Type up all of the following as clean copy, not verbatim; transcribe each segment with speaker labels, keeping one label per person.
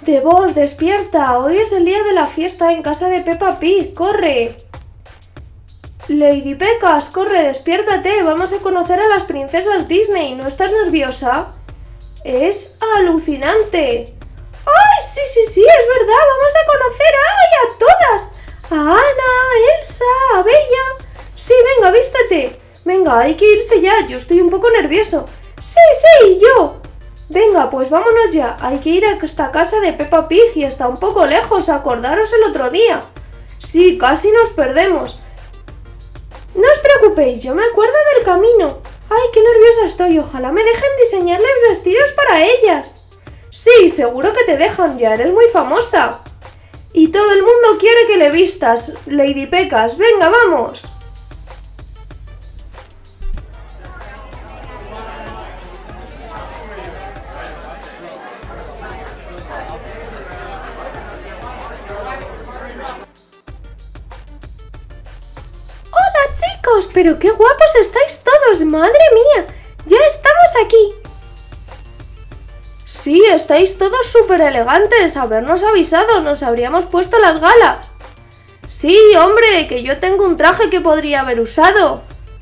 Speaker 1: De vos, despierta. Hoy es el día de la fiesta en casa de Peppa Pig. ¡Corre! Lady Pecas, corre, despiértate. Vamos a conocer a las princesas Disney. ¿No estás nerviosa? Es alucinante. ¡Ay, sí, es verdad! Vamos a conocer a todas. A Anna, Elsa, a Bella. Sí, venga, vístete. Venga, hay que irse ya. Yo estoy un poco nervioso. Sí, yo. Venga, pues vámonos ya. Hay que ir hasta casa de Peppa Pig y está un poco lejos. Acordaros el otro día. Sí, casi nos perdemos. No os preocupéis, yo me acuerdo del camino. Ay, qué nerviosa estoy. Ojalá me dejen diseñarles vestidos para ellas. Sí, seguro que te dejan, ya eres muy famosa. Y todo el mundo quiere que le vistas, Lady Pecas. Venga, vamos. Chicos, pero qué guapos estáis todos, madre mía, ya estamos aquí. Sí, estáis todos súper elegantes, habernos avisado, nos habríamos puesto las galas. Sí, hombre, que yo tengo un traje que podría haber usado.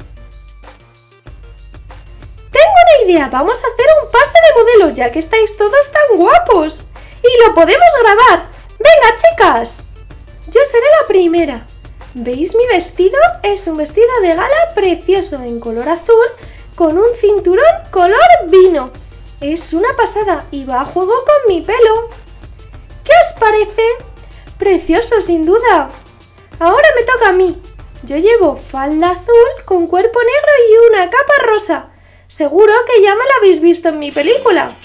Speaker 1: Tengo una idea, vamos a hacer un pase de modelos, ya que estáis todos tan guapos. Y lo podemos grabar. Venga, chicas. Yo seré la primera. ¿Veis mi vestido? Es un vestido de gala precioso en color azul con un cinturón color vino. Es una pasada y va a juego con mi pelo. ¿Qué os parece? Precioso, sin duda. Ahora me toca a mí. Yo llevo falda azul con cuerpo negro y una capa rosa. Seguro que ya me la habéis visto en mi película.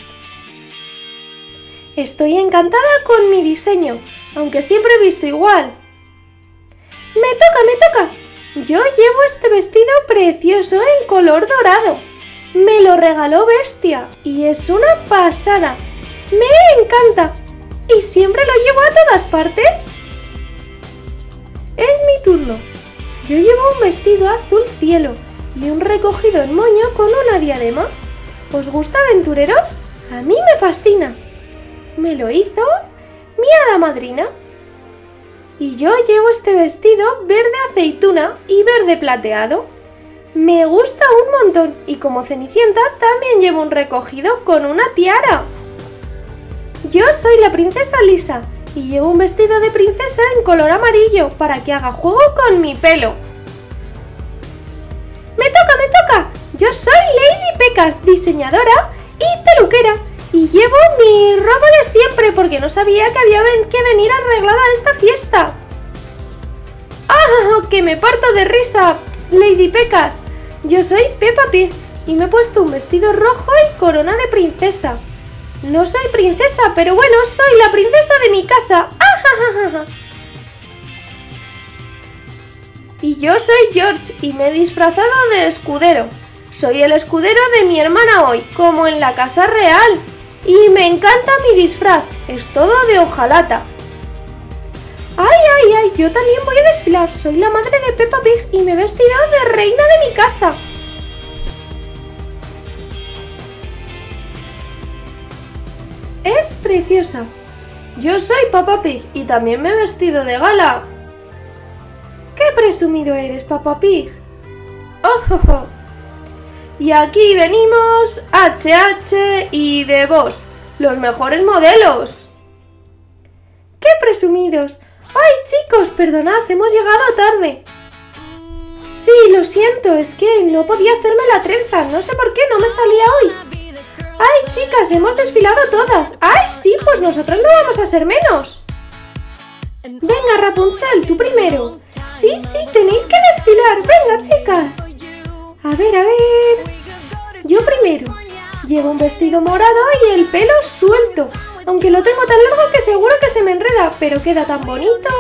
Speaker 1: Estoy encantada con mi diseño, aunque siempre he visto igual. ¡Me toca! Yo llevo este vestido precioso en color dorado. Me lo regaló Bestia y es una pasada. Me encanta. ¿Y siempre lo llevo a todas partes? Es mi turno. Yo llevo un vestido azul cielo y un recogido en moño con una diadema. ¿Os gusta, aventureros? A mí me fascina. Me lo hizo mi hada madrina. Y yo llevo este vestido verde aceituna y verde plateado. Me gusta un montón y como Cenicienta también llevo un recogido con una tiara. Yo soy la princesa Lisa y llevo un vestido de princesa en color amarillo para que haga juego con mi pelo. ¡Me toca! Yo soy Lady Pecas, diseñadora y peluquera. Y llevo mi robo de siempre porque no sabía que había que venir arreglada a esta fiesta. ¡Ah! ¡Que me parto de risa! Lady Pecas. Yo soy Peppa Pig y me he puesto un vestido rojo y corona de princesa. No soy princesa, pero bueno, soy la princesa de mi casa. ¡Ah! Y yo soy George y me he disfrazado de escudero. Soy el escudero de mi hermana hoy, como en la casa real. Y me encanta mi disfraz, es todo de hojalata. ¡Ay! Yo también voy a desfilar, soy la madre de Peppa Pig y me he vestido de reina de mi casa. Es preciosa. Yo soy Peppa Pig y también me he vestido de gala. ¡Qué presumido eres, Peppa Pig! ¡Oh! Y aquí venimos HH y The Boss, los mejores modelos. ¡Qué presumidos! ¡Ay, chicos, perdonad, hemos llegado tarde! Sí, lo siento, es que no podía hacerme la trenza, no sé por qué, no me salía hoy. ¡Ay, chicas, hemos desfilado todas! ¡Ay, sí, pues nosotras no vamos a ser menos! Venga, Rapunzel, tú primero. Sí, tenéis que desfilar, venga, chicas. A ver. Yo primero. Llevo un vestido morado y el pelo suelto. Aunque lo tengo tan largo que seguro que se me enreda, pero queda tan bonito.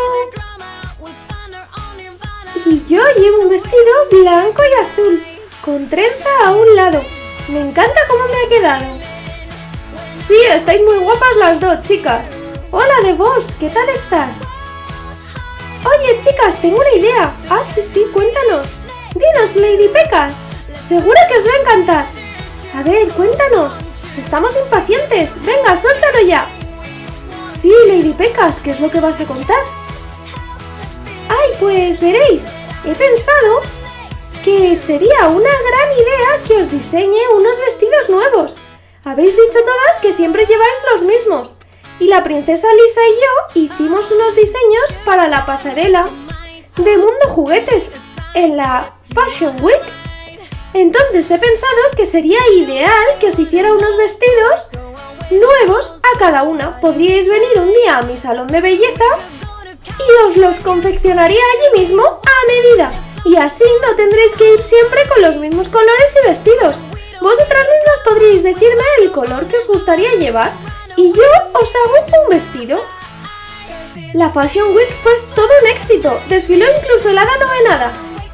Speaker 1: Y yo llevo un vestido blanco y azul, con trenza a un lado. Me encanta cómo me ha quedado. Sí, estáis muy guapas las dos, chicas. Hola, The Boss, ¿qué tal estás? Oye, chicas, tengo una idea. Ah, sí, cuéntanos. Dinos, Lady Pecas. Seguro que os va a encantar. A ver, cuéntanos. Estamos impacientes. Venga, suéltalo ya. Sí, Lady Pecas, ¿qué es lo que vas a contar? Ay, pues veréis, he pensado que sería una gran idea que os diseñe unos vestidos nuevos. Habéis dicho todas que siempre lleváis los mismos. Y la princesa Lisa y yo hicimos unos diseños para la pasarela de Mundo Juguetes en la Fashion Week. Entonces he pensado que sería ideal que os hiciera unos vestidos nuevos a cada una. Podríais venir un día a mi salón de belleza y os los confeccionaría allí mismo a medida. Y así no tendréis que ir siempre con los mismos colores y vestidos. Vosotras mismas podríais decirme el color que os gustaría llevar y yo os hago un vestido. La Fashion Week fue todo un éxito. Desfiló incluso el Hada Novenada.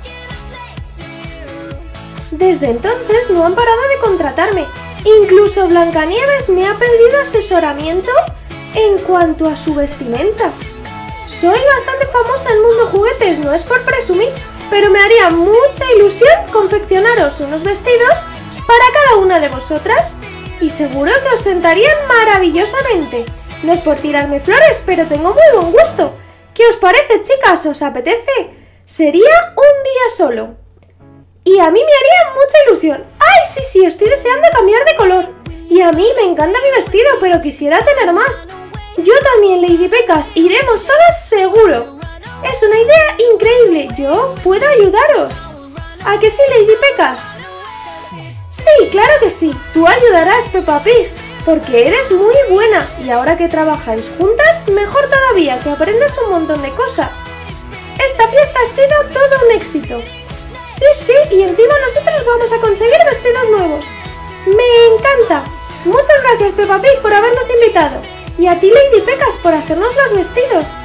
Speaker 1: Desde entonces no han parado de contratarme. Incluso Blancanieves me ha pedido asesoramiento en cuanto a su vestimenta. Soy bastante famosa en Mundo Juguetes, no es por presumir, pero me haría mucha ilusión confeccionaros unos vestidos para cada una de vosotras y seguro que os sentarían maravillosamente. No es por tirarme flores, pero tengo muy buen gusto. ¿Qué os parece, chicas? ¿Os apetece? Sería un día solo. Y a mí me haría mucha ilusión. ¡Ay, sí! Estoy deseando cambiar de color. Y a mí me encanta mi vestido, pero quisiera tener más. Yo también, Lady Pecas. Iremos todas seguro. Es una idea increíble. Yo puedo ayudaros. ¿A que sí, Lady Pecas? Sí, claro que sí. Tú ayudarás, Peppa Pig, porque eres muy buena. Y ahora que trabajáis juntas, mejor todavía, que aprendes un montón de cosas. Esta fiesta ha sido todo un éxito. Sí, y encima nosotros vamos a conseguir vestidos nuevos. ¡Me encanta! Muchas gracias, Peppa Pig, por habernos invitado. Y a ti, Lady Pecas, por hacernos los vestidos.